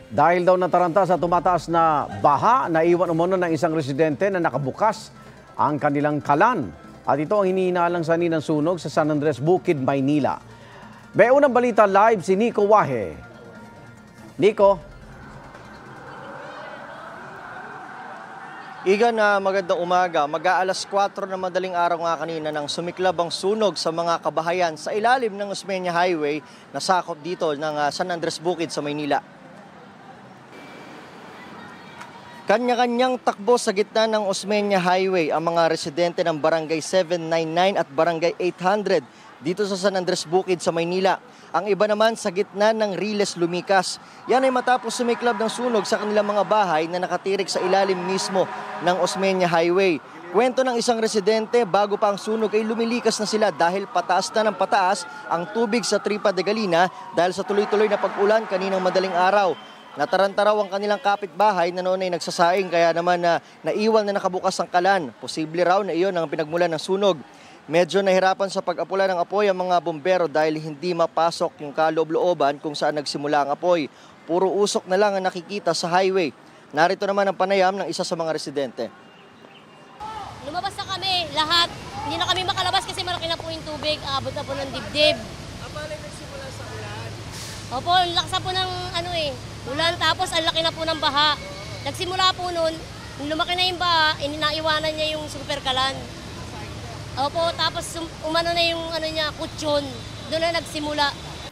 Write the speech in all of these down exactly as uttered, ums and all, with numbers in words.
Dahil daw nataranta sa tumataas na baha, naiwan umano ng isang residente na nakabukas ang kanilang kalan. At ito ang hinihinalang sanhi ng sunog sa San Andres Bukid, Maynila. May unang balita live si Nico Wahe. Nico? Igan, na magandang umaga. Mag-aalas kwatro na madaling araw nga kanina nang sumiklab ang sunog sa mga kabahayan sa ilalim ng Osmeña Highway na sakop dito ng uh, San Andres Bukid sa Maynila. Kanya-kanyang takbo sa gitna ng Osmeña Highway ang mga residente ng Barangay seven ninety-nine at Barangay eight hundred dito sa San Andres Bukid sa Maynila. Ang iba naman sa gitna ng Riles lumikas. Yan ay matapos sumiklab ng sunog sa kanilang mga bahay na nakatirik sa ilalim mismo ng Osmeña Highway. Kwento ng isang residente, bago pa ang sunog ay lumilikas na sila dahil pataas na ng pataas ang tubig sa Tripa de Galina dahil sa tuloy-tuloy na pag-ulan kaninang madaling araw. Nataranta raw ang kanilang kapitbahay na noon ay nagsasaing kaya naman na naiwan na nakabukas ang kalan. Posible raw na iyon ang pinagmulan ng sunog. Medyo nahirapan sa pag-apula ng apoy ang mga bumbero dahil hindi mapasok yung kaloob-looban kung saan nagsimula ang apoy. Puro usok na lang ang nakikita sa highway. Narito naman ang panayam ng isa sa mga residente. Lumabas na kami, lahat. Hindi na kami makalabas kasi malaki na po yung tubig. Abot na po ng dibdib. Apalay nagsimula sa ulan? Opo, lakas na po ng ano eh, ulan. Tapos ang laki na po ng baha. Nagsimula po noon, lumaki na yung baha, inaiwanan niya yung super kalan. Opo, tapos umano na yung ano niya, kutsyon. Doon na nagsimula.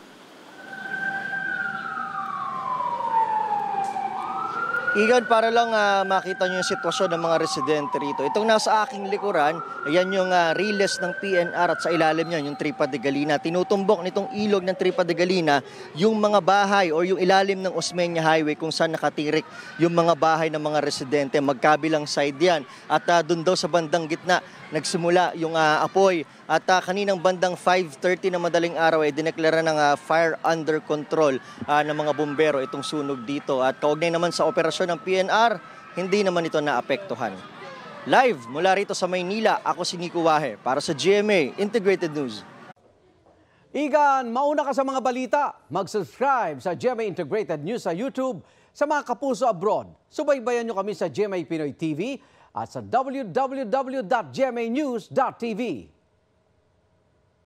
Igan, para lang uh, makita nyo yung sitwasyon ng mga residente rito. Itong nasa aking likuran, ayan yung uh, Riles ng P N R at sa ilalim yan, yung Tripa de Galina. Tinutumbok nitong ilog ng Tripa de Galina yung mga bahay o yung ilalim ng Osmeña Highway kung saan nakatirik yung mga bahay ng mga residente. Magkabilang side yan. At uh, dun daw sa bandang gitna, nagsimula yung uh, apoy. At uh, kaninang bandang five thirty na madaling araw ay dineklara ng uh, fire under control uh, ng mga bumbero itong sunog dito. At kaugnay naman sa operasyon ng P N R, hindi naman ito naapektuhan. Live mula rito sa Maynila, ako si Nico Wahe para sa G M A Integrated News. Igan, mauna ka sa mga balita. Mag-subscribe sa G M A Integrated News sa YouTube. Sa mga kapuso abroad, subaybayan nyo kami sa G M A Pinoy T V at sa w w w dot g m a news dot t v.